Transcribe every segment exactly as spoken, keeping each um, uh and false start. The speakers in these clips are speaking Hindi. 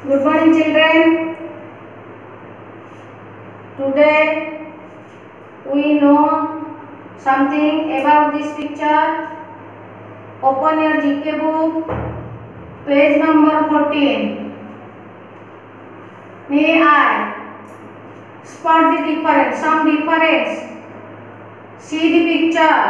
Good morning, children. Today we know something about this picture. Open your G K book, page number fourteen. May I spot the difference, some difference? See the picture.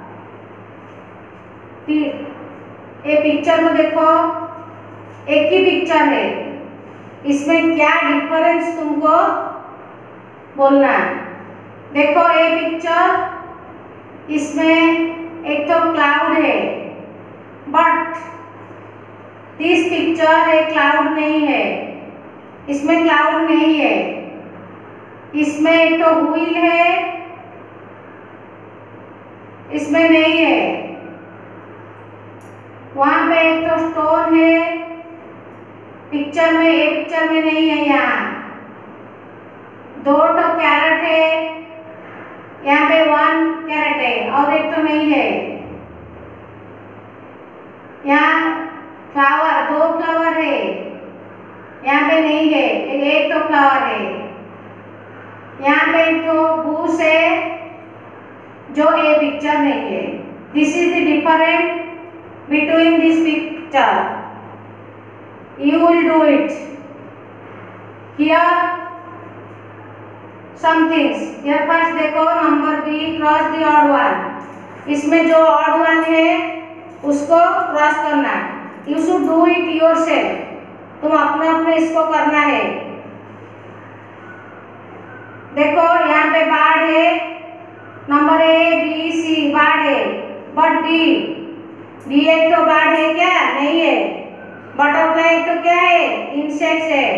ये पिक्चर में देखो, एक ही पिक्चर है, इसमें क्या डिफरेंस तुमको बोलना है। देखो ये पिक्चर, इसमें एक तो क्लाउड है, बट दिस पिक्चर एक क्लाउड नहीं है, इसमें क्लाउड नहीं है। इसमें एक तो व्हील है, इसमें नहीं है। वहां पे एक तो स्टोन है, पिक्चर में, एक पिक्चर में नहीं है। यहाँ दो तो कैरेट है, यहाँ पे वन कैरेट है और एक तो नहीं है। यहाँ फ्लावर, दो फ्लावर है, यहाँ पे नहीं है, एक तो फ्लावर है। यहाँ पे एक तो बूस है जो ये पिक्चर नहीं है। This is the difference between this picture. You will do it. Here some things. Here first देखो number B, cross the odd one. इसमें जो odd one है उसको cross करना है। You should do it yourself. तुम अपने अपने इसको करना है। देखो यहाँ पे बाढ़ है, नंबर ए बी सी बाढ़ है, बट डी डी एक तो बाढ़ है क्या? नहीं है। बटरफ्लाई एक तो क्या है? इंसेक्ट्स है।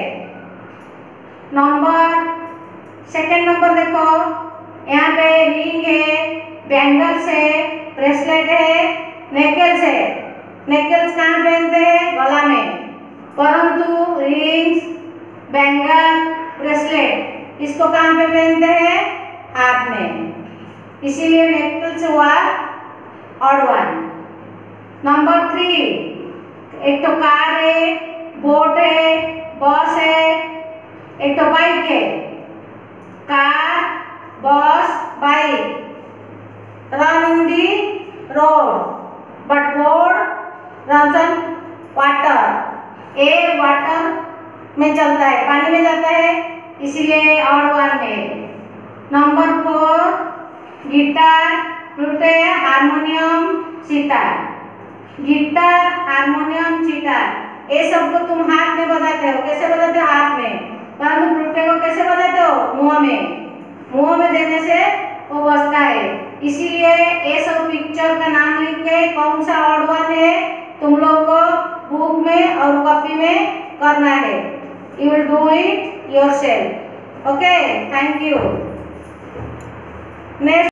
नंबर सेकंड नंबर देखो, यहाँ पे रिंग है, बैंगल्स है, ब्रेसलेट है, नेकल्स है। नेकल्स कहाँ पहनते हैं? गला में। परंतु रिंग्स, बैंगल, ब्रेसलेट इसको कहाँ पे पहनते हैं? हाथ में। इसीलिए नेकल्स हुआ ऑड वन। नंबर थ्री, एक तो कार है, बोट है, बस है, एक तो बाइक है। Car, bus, bike run in the road, but boat run on water. ए वाटर में चलता है, पानी में जाता है, इसीलिए ऑड वन है। Number four, guitar, flute, harmonium, sitar. Guitar, harmonium, sitar ये सब को तुम हाथ में बजाते हो। कैसे बजाते हो? हाथ में। परंतु फ्लूटे को कैसे बजाते हो? मुंह में। मुंह में देने से वो बजता है। इसीलिए ये सब पिक्चर का नाम लिख के कौन सा ऑड वन है तुम लोग को बुक में और कॉपी में करना है। You will do it yourself. Okay, thank you. Next